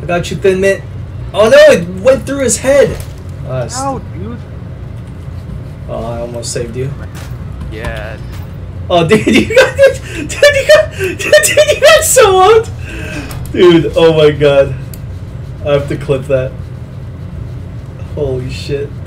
I got you, Thin Mint. Oh no, it went through his head. Ow, dude. Oh, I almost saved you. Yeah. Oh, dude, you got this. Dude, you got so out. Dude, oh my god. I have to clip that. Holy shit.